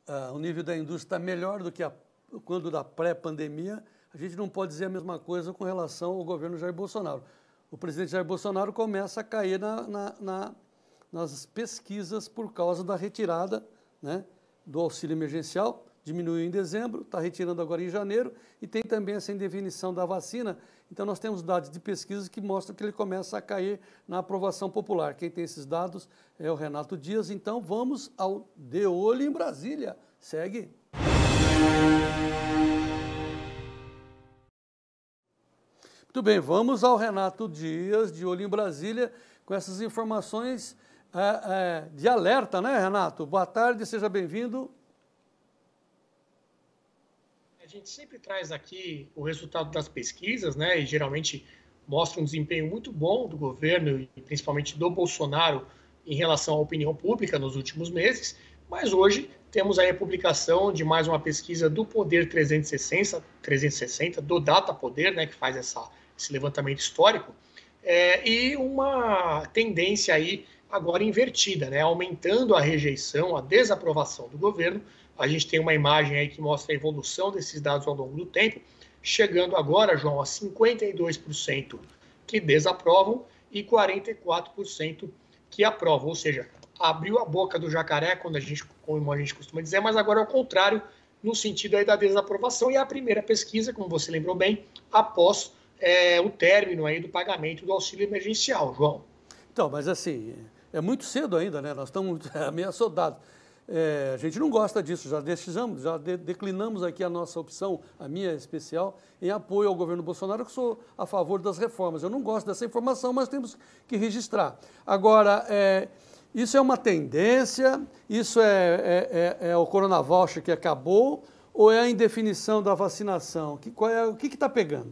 o nível da indústria está melhor do que quando da pré-pandemia, a gente não pode dizer a mesma coisa com relação ao governo Jair Bolsonaro. O presidente Jair Bolsonaro começa a cair nas pesquisas por causa da retirada, né, do auxílio emergencial, diminuiu em dezembro, está retirando agora em janeiro, e tem também essa indefinição da vacina. Então, nós temos dados de pesquisa que mostram que ele começa a cair na aprovação popular. Quem tem esses dados é o Renato Dias. Então, vamos ao De Olho em Brasília. Segue. Muito bem, vamos ao Renato Dias, de Olho em Brasília, com essas informações de alerta, né, Renato? Boa tarde, seja bem-vindo. A gente sempre traz aqui o resultado das pesquisas, né, e geralmente mostra um desempenho muito bom do governo e principalmente do Bolsonaro em relação à opinião pública nos últimos meses, mas hoje temos aí a publicação de mais uma pesquisa do Poder 360 do Datapoder, né, que faz esse levantamento histórico, e uma tendência aí agora invertida, né, aumentando a rejeição, a desaprovação do governo. A gente tem uma imagem aí que mostra a evolução desses dados ao longo do tempo, chegando agora, João, a 52% que desaprovam e 44% que aprovam, ou seja, abriu a boca do jacaré, como a gente costuma dizer, mas agora é o contrário, no sentido aí da desaprovação, e a primeira pesquisa, como você lembrou bem, após o término aí do pagamento do auxílio emergencial, João. Então, mas assim, é muito cedo ainda, né? Nós estamos ameaçados. A gente não gosta disso, já declinamos aqui a nossa opção, a minha especial, em apoio ao governo Bolsonaro, que sou a favor das reformas. Eu não gosto dessa informação, mas temos que registrar. Agora, isso é uma tendência, isso é o Corona Voucher que acabou, ou é a indefinição da vacinação? O que está pegando?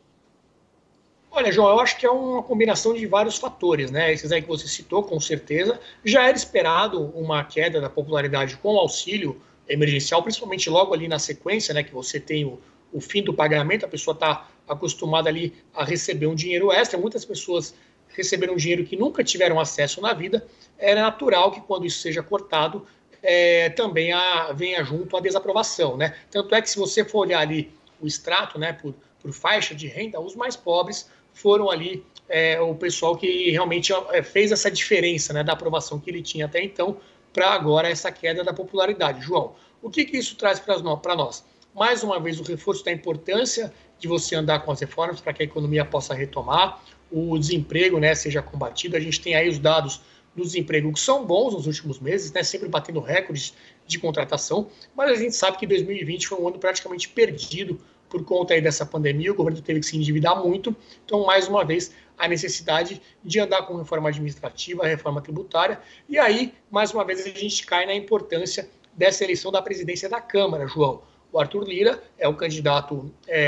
Olha, João, eu acho que é uma combinação de vários fatores, né? Esses aí que você citou, com certeza. Já era esperado uma queda da popularidade com o auxílio emergencial, principalmente logo ali na sequência, né? Que você tem o fim do pagamento, a pessoa está acostumada ali a receber um dinheiro extra. Muitas pessoas receberam dinheiro que nunca tiveram acesso na vida. Era natural que quando isso seja cortado, também venha junto a desaprovação, né? Tanto é que se você for olhar ali o extrato, né, por faixa de renda, os mais pobres foram ali o pessoal que realmente fez essa diferença, né, da aprovação que ele tinha até então para agora essa queda da popularidade. João, o que isso traz para nós? Mais uma vez, o reforço da importância de você andar com as reformas para que a economia possa retomar, o desemprego, né, seja combatido. A gente tem aí os dados do desemprego que são bons nos últimos meses, né, sempre batendo recordes de contratação, mas a gente sabe que 2020 foi um ano praticamente perdido por conta aí dessa pandemia. O governo teve que se endividar muito, então, mais uma vez, a necessidade de andar com reforma administrativa, reforma tributária, e aí, mais uma vez, a gente cai na importância dessa eleição da presidência da Câmara, João. O Arthur Lira é o candidato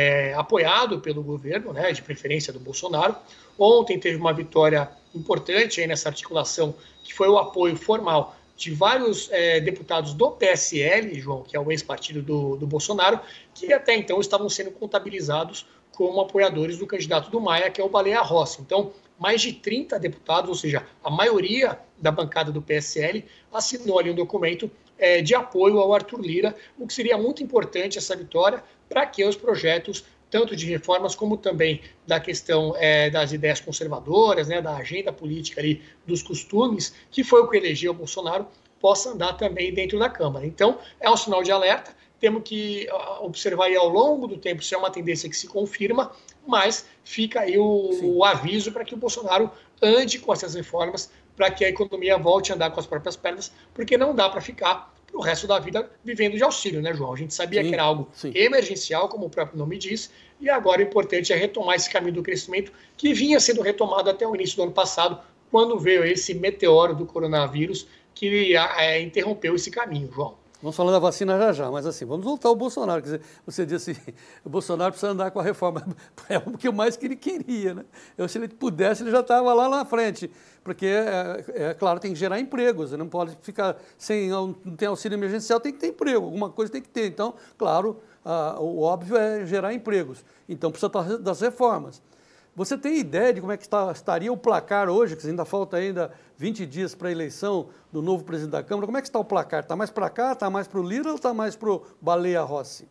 apoiado pelo governo, né, de preferência do Bolsonaro. Ontem teve uma vitória importante aí nessa articulação, que foi o apoio formal de vários deputados do PSL, João, que é o ex-partido do Bolsonaro, que até então estavam sendo contabilizados como apoiadores do candidato do Maia, que é o Baleia Rossi. Então, mais de 30 deputados, ou seja, a maioria da bancada do PSL, assinou ali um documento de apoio ao Arthur Lira, o que seria muito importante essa vitória para que os projetos, tanto de reformas como também da questão das ideias conservadoras, né, da agenda política ali, dos costumes, que foi o que elegeu o Bolsonaro, possa andar também dentro da Câmara. Então, é um sinal de alerta, temos que observar aí ao longo do tempo se é uma tendência que se confirma, mas fica aí o aviso para que o Bolsonaro ande com essas reformas, para que a economia volte a andar com as próprias pernas, porque não dá para ficar o resto da vida vivendo de auxílio, né, João? A gente sabia que era algo emergencial, como o próprio nome diz, e agora o importante é retomar esse caminho do crescimento que vinha sendo retomado até o início do ano passado, quando veio esse meteoro do coronavírus que interrompeu esse caminho, João. Vamos falar da vacina já, mas assim, vamos voltar ao Bolsonaro. Quer dizer, você disse assim, o Bolsonaro precisa andar com a reforma. É o que mais que ele queria, né? Se ele pudesse, ele já estava lá na frente. Porque, claro, tem que gerar empregos. Você não pode ficar sem, não tem auxílio emergencial, tem que ter emprego. Alguma coisa tem que ter. Então, claro, o óbvio é gerar empregos. Então, precisa das reformas. Você tem ideia de como é que estaria o placar hoje, que ainda falta 20 dias para a eleição do novo presidente da Câmara? Como é que está o placar? Está mais para cá, está mais para o Lira ou está mais para o Baleia Rossi?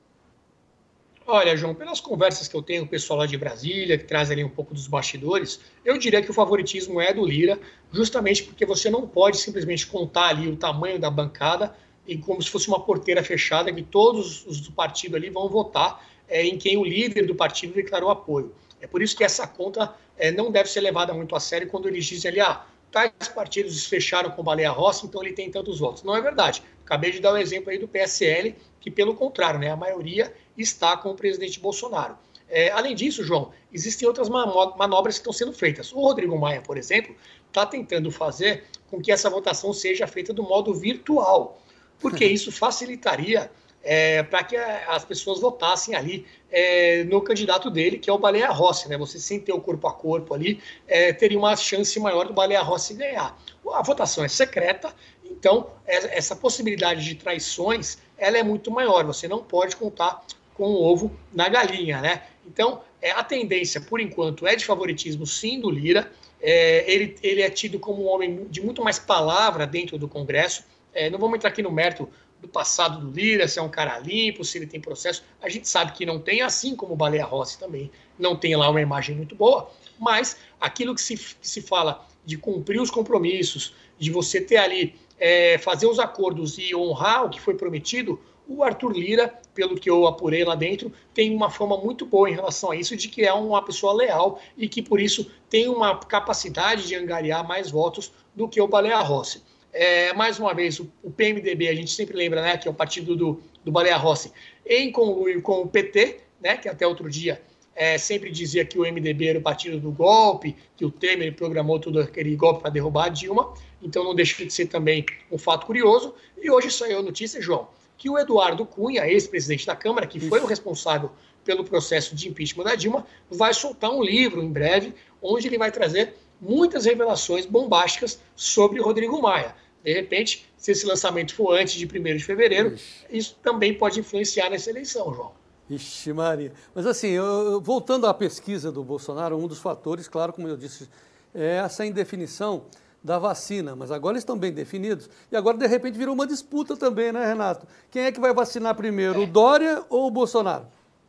Olha, João, pelas conversas que eu tenho com o pessoal lá de Brasília, que traz ali um pouco dos bastidores, eu diria que o favoritismo é do Lira, justamente porque você não pode simplesmente contar ali o tamanho da bancada e como se fosse uma porteira fechada que todos os do partido ali vão votar em quem o líder do partido declarou apoio. É por isso que essa conta não deve ser levada muito a sério quando eles dizem ali, tais partidos fecharam com Baleia Rossi, então ele tem tantos votos. Não é verdade. Acabei de dar o exemplo aí do PSL, que pelo contrário, né, a maioria está com o presidente Bolsonaro. Além disso, João, existem outras manobras que estão sendo feitas. O Rodrigo Maia, por exemplo, está tentando fazer com que essa votação seja feita do modo virtual, porque isso facilitaria para que as pessoas votassem ali no candidato dele, que é o Baleia Rossi, né? Você sem ter o corpo a corpo ali, teria uma chance maior do Baleia Rossi ganhar. A votação é secreta, então essa possibilidade de traições ela é muito maior. Você não pode contar com o ovo na galinha, né? Então, a tendência, por enquanto, é de favoritismo, sim, do Lira. Ele é tido como um homem de muito mais palavra dentro do Congresso. Não vamos entrar aqui no mérito do passado do Lira, se é um cara limpo, se ele tem processo. A gente sabe que não tem, assim como o Baleia Rossi também não tem lá uma imagem muito boa, mas aquilo que se fala de cumprir os compromissos, de você ter ali, fazer os acordos e honrar o que foi prometido, o Arthur Lira, pelo que eu apurei lá dentro, tem uma fama muito boa em relação a isso, de que é uma pessoa leal e que, por isso, tem uma capacidade de angariar mais votos do que o Baleia Rossi. Mais uma vez, o PMDB, a gente sempre lembra, né, que é o partido do Baleia Rossi, em conluio com o PT, né, que até outro dia sempre dizia que o MDB era o partido do golpe, que o Temer programou todo aquele golpe para derrubar a Dilma, então não deixa de ser também um fato curioso. E hoje saiu a notícia, João, que o Eduardo Cunha, ex-presidente da Câmara, que foi o responsável pelo processo de impeachment da Dilma, vai soltar um livro em breve, onde ele vai trazer muitas revelações bombásticas sobre Rodrigo Maia. De repente, se esse lançamento for antes de 1º de fevereiro, isso também pode influenciar nessa eleição, João. Ixi, Maria. Mas assim, voltando à pesquisa do Bolsonaro, um dos fatores, claro, como eu disse, é essa indefinição da vacina, mas agora eles estão bem definidos. E agora, de repente, virou uma disputa também, né, Renato? Quem é que vai vacinar primeiro, o Dória ou o Bolsonaro?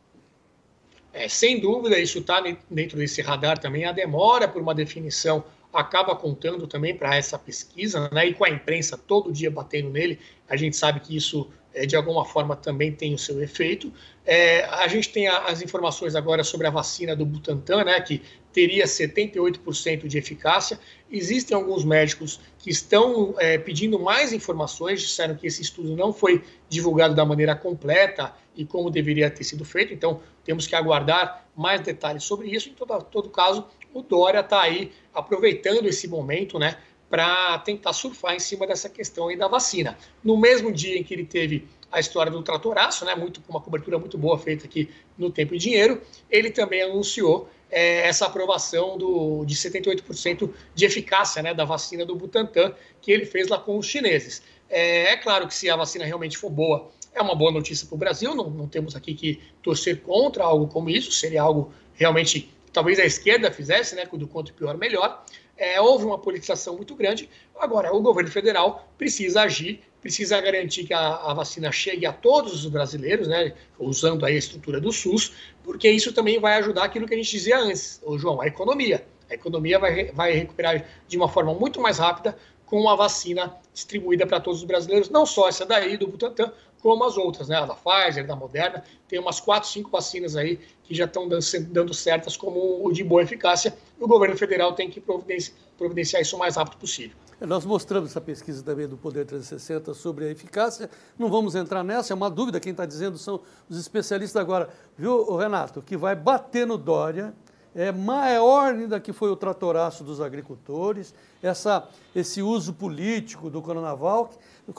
Sem dúvida, isso está dentro desse radar também. A demora por uma definição acaba contando também para essa pesquisa, né? E com a imprensa todo dia batendo nele, a gente sabe que isso, de alguma forma, também tem o seu efeito. A gente tem as informações agora sobre a vacina do Butantan, né, que teria 78% de eficácia. Existem alguns médicos que estão pedindo mais informações, disseram que esse estudo não foi divulgado da maneira completa e como deveria ter sido feito, então temos que aguardar mais detalhes sobre isso. Em todo caso, o Dória está aí aproveitando esse momento, né, para tentar surfar em cima dessa questão aí da vacina. No mesmo dia em que ele teve a história do tratoraço, né, com uma cobertura muito boa feita aqui no Tempo e Dinheiro, ele também anunciou essa aprovação de 78% de eficácia, né, da vacina do Butantan, que ele fez lá com os chineses. É claro que se a vacina realmente for boa, é uma boa notícia para o Brasil, não temos aqui que torcer contra algo como isso, seria algo realmente, talvez a esquerda fizesse, né, do quanto pior, melhor. Houve uma politização muito grande, agora o governo federal precisa agir, precisa garantir que a vacina chegue a todos os brasileiros, né, usando aí a estrutura do SUS, porque isso também vai ajudar aquilo que a gente dizia antes, João, a economia. A economia vai recuperar de uma forma muito mais rápida com a vacina distribuída para todos os brasileiros, não só essa daí do Butantan, como as outras, né, a da Pfizer, da Moderna, tem umas 4, 5 vacinas aí que já estão dando certas como o de boa eficácia, e o governo federal tem que providenciar isso o mais rápido possível. Nós mostramos essa pesquisa também do Poder 360 sobre a eficácia, não vamos entrar nessa, é uma dúvida, quem está dizendo são os especialistas agora. Viu, Renato, que vai bater no Dória, é maior ainda que foi o tratoraço dos agricultores, esse uso político do Coronavac,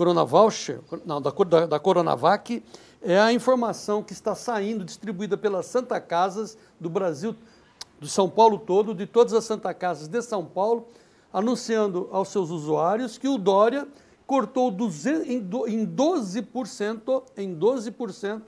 da Coronavac, é a informação que está saindo, distribuída pelas Santa Casas do Brasil, do São Paulo todo, de todas as Santa Casas de São Paulo, anunciando aos seus usuários que o Dória cortou em 12%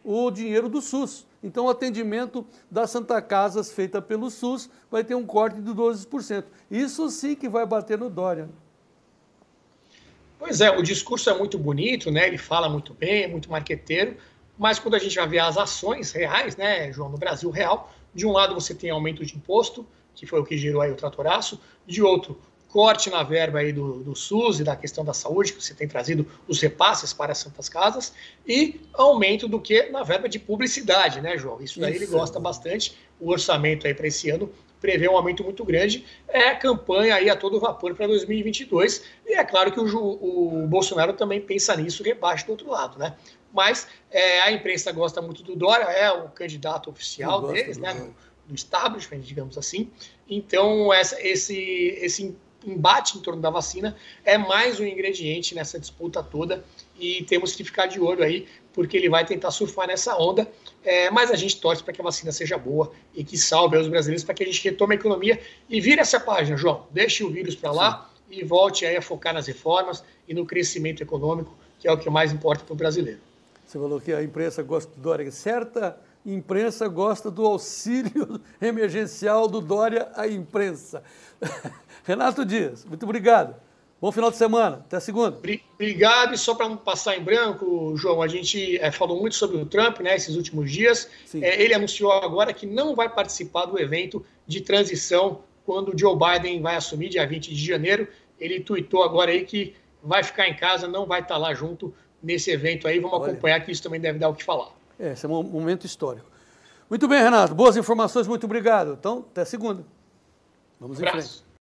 o dinheiro do SUS. Então, o atendimento das Santa Casas feita pelo SUS vai ter um corte de 12%. Isso sim que vai bater no Dória. Pois é, o discurso é muito bonito, né? Ele fala muito bem, é muito marqueteiro, mas quando a gente já vê as ações reais, né, João, no Brasil real, de um lado você tem aumento de imposto, que foi o que gerou aí o tratoraço, de outro, corte na verba aí do SUS e da questão da saúde, que você tem trazido os repasses para as Santas Casas, e aumento do que na verba de publicidade, né, João? Isso daí ele gosta bastante. O orçamento aí para esse ano prevê um aumento muito grande. É a campanha aí a todo vapor para 2022. E é claro que o Bolsonaro também pensa nisso, rebaixa do outro lado, né? Mas a imprensa gosta muito do Dória, é o candidato oficial deles, né? Do establishment, digamos assim. Então, esse embate em torno da vacina é mais um ingrediente nessa disputa toda e temos que ficar de olho aí, porque ele vai tentar surfar nessa onda, mas a gente torce para que a vacina seja boa e que salve os brasileiros para que a gente retome a economia e vire essa página, João, deixe o vírus para lá e volte aí a focar nas reformas e no crescimento econômico, que é o que mais importa para o brasileiro. Você falou que a imprensa gosta do Dória, certa imprensa gosta do auxílio emergencial do Dória à imprensa. Renato Dias, muito obrigado. Bom final de semana. Até segunda. Obrigado. E só para não passar em branco, João, a gente falou muito sobre o Trump, né, esses últimos dias. Ele anunciou agora que não vai participar do evento de transição quando o Joe Biden vai assumir, dia 20 de janeiro. Ele tuitou agora aí que vai ficar em casa, não vai estar lá junto nesse evento aí. Vamos acompanhar, que isso também deve dar o que falar. Esse é um momento histórico. Muito bem, Renato. Boas informações, muito obrigado. Então, até segunda. Vamos em frente.